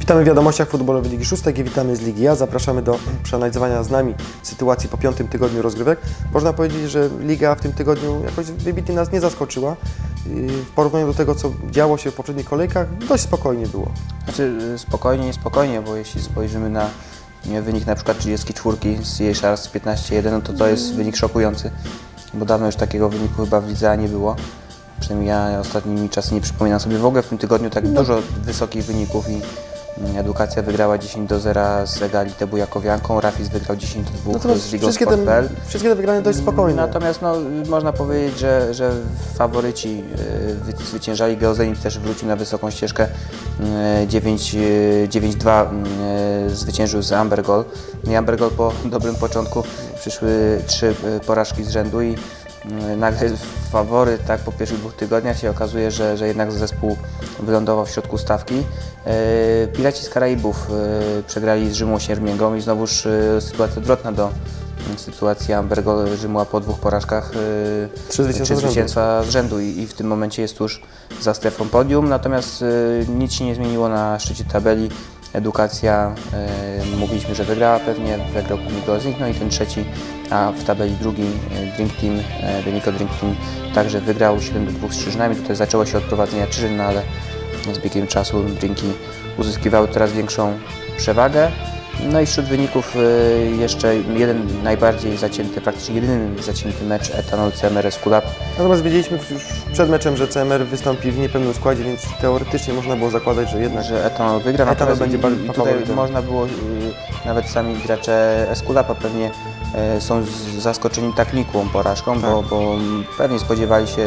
Witamy w wiadomościach futbolowej Ligi Szóstek i witamy z Ligi A. Zapraszamy do przeanalizowania z nami sytuacji po 5. tygodniu rozgrywek. Można powiedzieć, że Liga w tym tygodniu jakoś wybitnie nas nie zaskoczyła. W porównaniu do tego, co działo się w poprzednich kolejkach, dość spokojnie było. Znaczy spokojnie, niespokojnie, bo jeśli spojrzymy na wynik na przykład 34 z jej Sharks 15-1, no to jest wynik szokujący, bo dawno już takiego wyniku chyba w lidze nie było. Przynajmniej ja ostatnimi czasy nie przypominam sobie w ogóle w tym tygodniu tak dużo wysokich wyników i Edukacja wygrała 10-0 z Egalité Bujakowianką, Rafis wygrał 10-2 z Ligą Sport.pl. Wszystkie te wygrane dość spokojnie. Natomiast można powiedzieć, że faworyci zwyciężali. Geozenit też wrócił na wysoką ścieżkę. 9-2 zwyciężył z Ambergol. I Ambergol po dobrym początku przyszły 3 porażki z rzędu i nagle faworyt po pierwszych 2 tygodniach się okazuje, że jednak zespół wylądował w środku stawki. Piraci z Karaibów przegrali z Rzymą Siermięgą i znowuż sytuacja odwrotna do sytuacji Ambergol Rzymła po 2 porażkach, 3 zwycięstwa z rzędu i w tym momencie jest tuż za strefą podium, natomiast nic się nie zmieniło na szczycie tabeli. Edukacja, mówiliśmy, że wygrała pewnie, wygrał Geozenit, no i ten trzeci, a w tabeli drugi Drink Team, Benico Drink Team także wygrał 7-2 z Czyżynami. Tutaj zaczęło się od prowadzenia Czyżyn, no ale z biegiem czasu Drinki uzyskiwały coraz większą przewagę. No i wśród wyników jeszcze jeden najbardziej zacięty, praktycznie jedyny zacięty mecz Etanol CMR Esculap. Natomiast wiedzieliśmy już przed meczem, że CMR wystąpi w niepełnym składzie, więc teoretycznie można było zakładać, że jednak Etanol wygra. Etanol będzie bardziej tutaj można było, nawet sami gracze Esculapa pewnie są zaskoczeni tak nikłą porażką, tak. Bo pewnie spodziewali się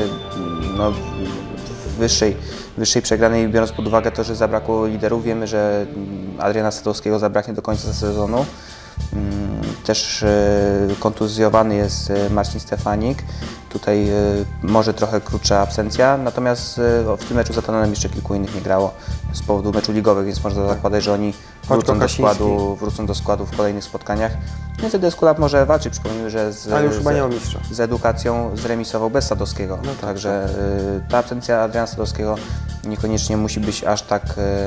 wyższej przegranej, biorąc pod uwagę to, że zabrakło liderów. Wiemy, że Adriana Sadowskiego zabraknie do końca sezonu. Też kontuzjowany jest Marcin Stefanik. Tutaj może trochę krótsza absencja, natomiast w tym meczu z Etanonem jeszcze kilku innych nie grało z powodu meczu ligowych, więc można zakładać, że oni wrócą do składu w kolejnych spotkaniach. No i wtedy Esculap może walczyć. Przypomnijmy, że z Edukacją zremisował bez Sadowskiego. No tak, także ta absencja Adriana Sadowskiego niekoniecznie musi być aż tak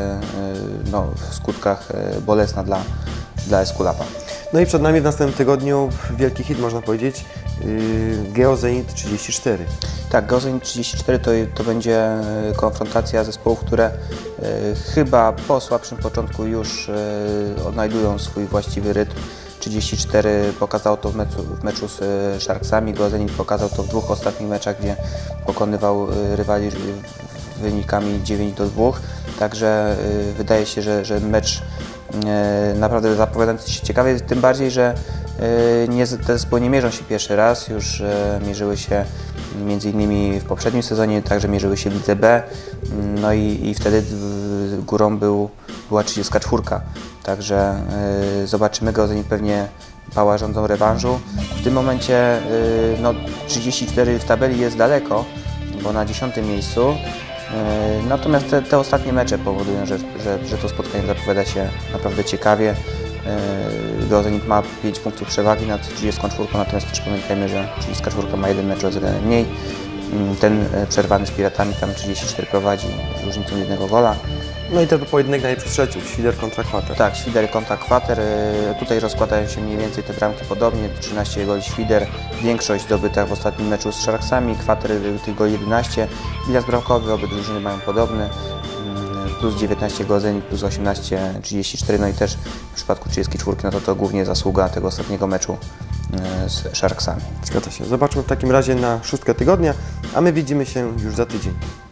w skutkach bolesna dla Esculapa. No i przed nami w następnym tygodniu wielki hit, można powiedzieć, Geozenit 34. Tak, Geozenit 34 to będzie konfrontacja zespołów, które chyba po słabszym początku już odnajdują swój właściwy rytm. 34 pokazało to w meczu z Sharksami, Geozenit pokazał to w 2 ostatnich meczach, gdzie pokonywał rywali wynikami 9-2. Także wydaje się, że mecz naprawdę zapowiadający się ciekawie, tym bardziej, że te zespoły nie mierzą się pierwszy raz, już mierzyły się m.in. w poprzednim sezonie, także mierzyły się w Lidze B, no i wtedy górą była 34. Także zobaczymy, Geozenit pewnie pała rządzą rewanżu. W tym momencie 34 w tabeli jest daleko, bo na 10. miejscu. Natomiast te ostatnie mecze powodują, że to spotkanie zapowiada się naprawdę ciekawie. Geozenit ma 5 punktów przewagi nad 34, natomiast też pamiętajmy, że 34 ma 1 mecz rozegrany mniej. Ten przerwany z Piratami tam 34 prowadzi różnicą 1 gola. No i ten pojedynek najlepszych strzelców, Świder kontra Kwater. Tak, Świder kontra Kwater. Tutaj rozkładają się mniej więcej te bramki podobnie. 13 goli Świder, większość zdobyta w ostatnim meczu z Sharksami, Kwater tylko 11. Bilans bramkowy, obie drużyny mają podobny. Plus 19 Geozenit, plus 18 34. No i też w przypadku 34 to głównie zasługa tego ostatniego meczu z Sharksami. Zgadza się. Zobaczmy w takim razie na 6 tygodnia, a my widzimy się już za tydzień.